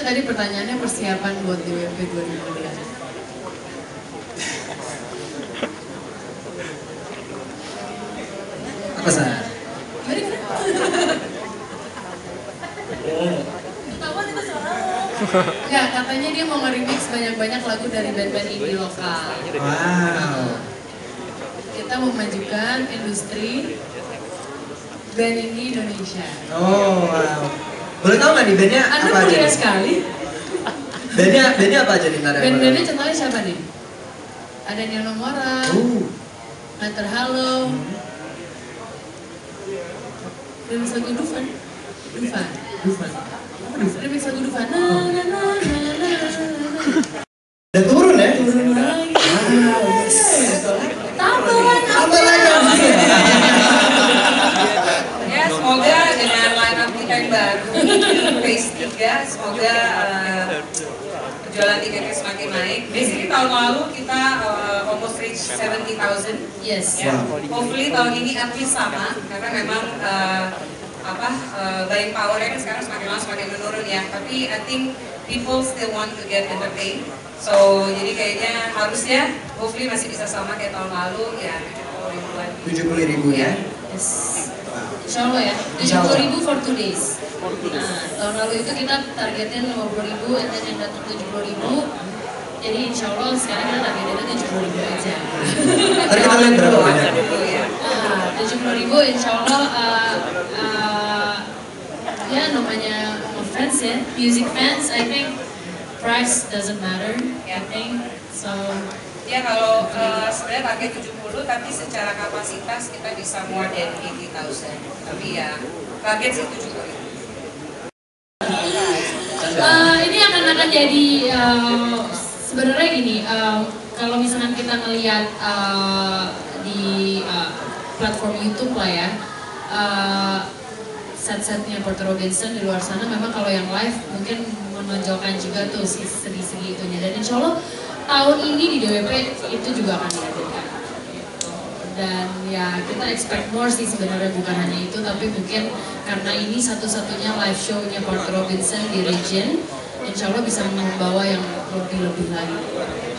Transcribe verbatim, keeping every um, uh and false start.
tadi pertanyaannya persiapan buat D W P dua ribu dua belas. Apa sih? Enggak, katanya dia mau nge-remix banyak-banyak lagu dari band-band indie lokal. Wow. Kita memajukan industri band indie Indonesia. Oh, wow. Boleh tahu nggak nih bandnya Anda apa aja? mulia nih? sekali. Bandnya, bandnya apa aja nih ntar? Band-bandnya contohnya siapa nih? Ada Nyono Mora, Uh. Hunter Halo, remix lagu Dufan. Dufan. Dufan. Remix lagu Dufan. Na na na na na na. Udah turun ya? Turun lagi. Tambah lagi. Tambah lagi. Ya, semoga dengan line up kita yang baru, phase tiga, semoga uh, jualan tiketnya semakin naik. Basically tahun lalu kita uh, almost reach seventy thousand. Yes. Ya. Hopefully tahun ini at least sama, karena memang uh, apa uh, buying power-nya kan sekarang semakin lama semakin menurun ya. Tapi I think people still want to get entertained. So jadi kayaknya harusnya hopefully masih bisa sama kayak tahun lalu ya tujuh puluh ribuan. tujuh puluh ribu ya? Yes. Insya Allah ya, tujuh puluh ribu for two days. Nah, tahun lalu itu kita targetnya lima puluh ribu, dan yang datang tujuh puluh ribu. Jadi insya Allah sekarang kita targetnya tujuh puluh ribu aja. Tadi kita lihat berapa banyak? Nah, tujuh puluh ribu insya Allah, uh, uh, ya namanya fans ya, music fans, I think price doesn't matter, I think, so. Ya kalau uh, sebenarnya target tujuh puluh, tapi secara kapasitas kita bisa more than eighty thousand. Tapi ya target sih tujuh puluh. Uh, ini akan akan jadi uh, sebenarnya gini, uh, kalau misalkan kita ngelihat uh, di uh, platform YouTube lah ya, uh, set-setnya Porter Robinson di luar sana, memang kalau yang live mungkin menonjolkan juga tuh segi-segi itunya, dan insya Allah tahun ini di D W P itu juga akan dihadirkan. Dan ya kita expect more sih sebenarnya, bukan hanya itu, tapi mungkin karena ini satu-satunya live show-nya Porter Robinson di region, insya Allah bisa membawa yang lebih-lebih lagi.